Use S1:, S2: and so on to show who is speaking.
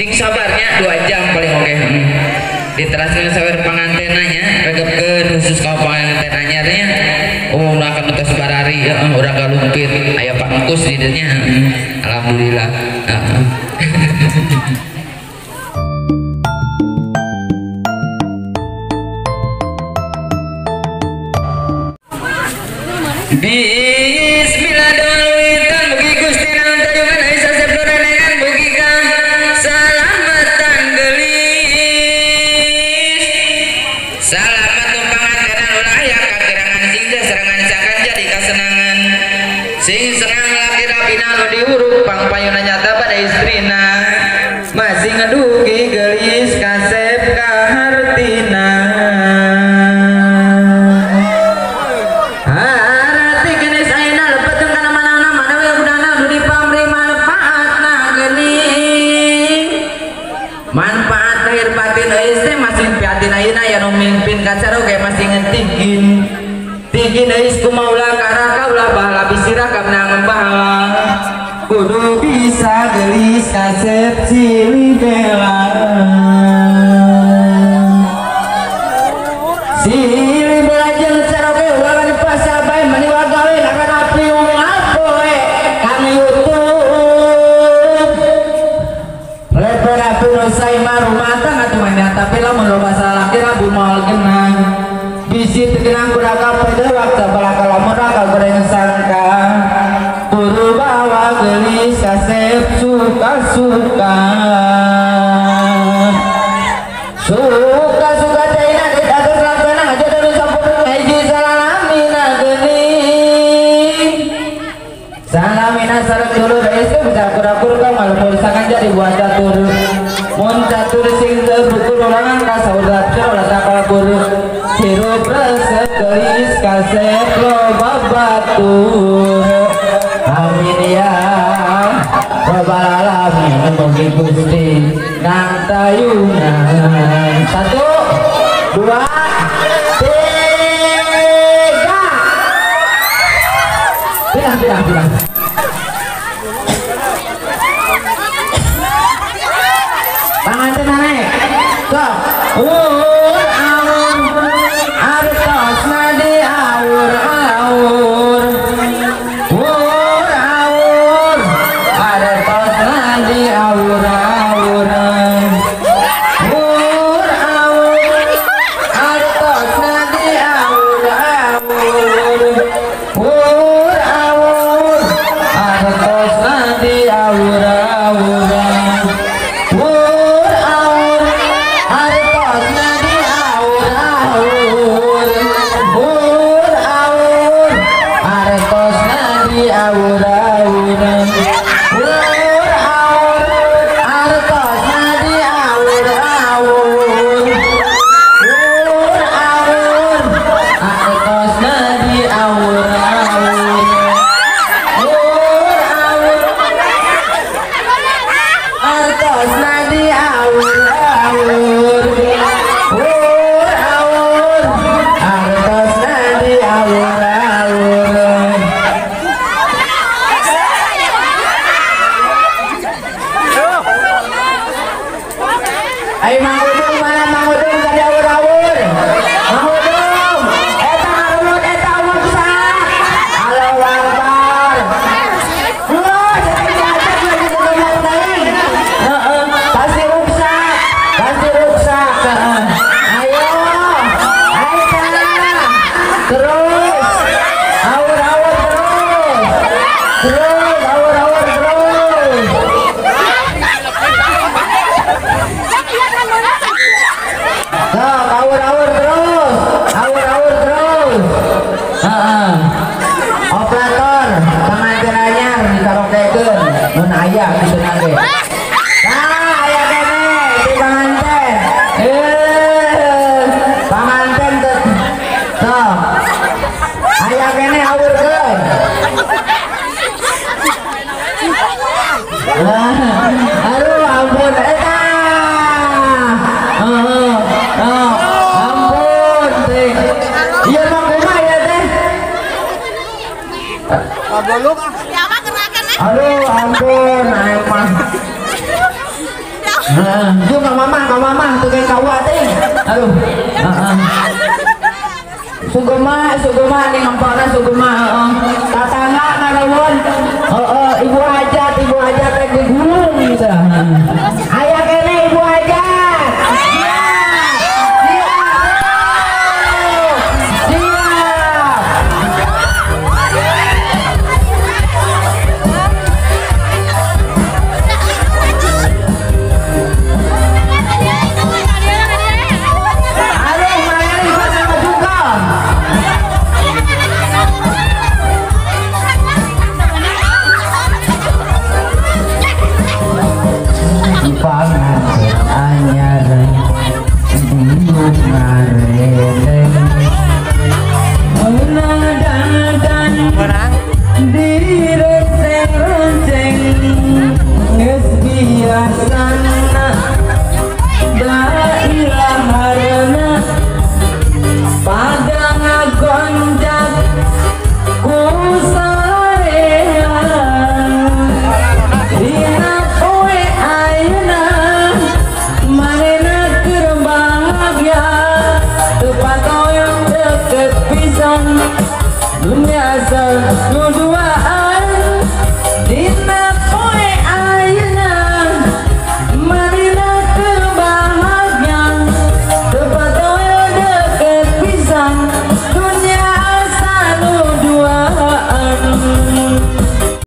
S1: sing sabarnya 2 jam paling oke. Diteraskan sabar pangantenanya regepkeun khusus ka pangantenanya nya. Oh ulah kan tos barari urang galumpit aya pangkus di dinya. Alhamdulillah. Bismillahirrahmanirrahim. Mugi Gusti nantayungan Aisyah sabdorenengan mugi ka salamatan gelis. Salamat pangantenan ulah aya kakirangan sing serangan sakan jadi kasenangan. Sing senang laki rabina nu diuruk pangpayuna nyata pada istrina. Masih ngedugi gelis kasep kahartina. Manfaat lahir batin istri masih piatin ayeuna ya nu mimpin kacara oge masih ngentigin tigin eis ku maula karaka ulah bahala bisira kamna ngembahala kudu bisa gelis kasep silih bela silih bela jeung cara oge ulah kan pasabae mani wagawe akan api ngapoe kang YouTube leper api saya rumah tangga temannya tapi lamun lo masalah kira bu mal genang bisi tegenang kuraka pada waktu balaka lamun raka goreng sangka buru bawa gelis kasep suka-suka suka-suka daina di atas laksana aja dari sampun haji salamina gening salamina sareng dulu dari itu bisa kur-kur kamal pulsakan jadi buat catur mun catur sing teu buku ulangan ka saudat ulah takal guru hirup resep gelis kasep loba batur amin ya rabbal alamin mugi Gusti nang tayungan 1 2 3 bilang panganten naik sok awur artos nadi awur artos nadi awur artos nadi awur artos nadi awur Yung ka mama tukang kawat eh. Aduh. Suguma ning ampana suguma. Tatanga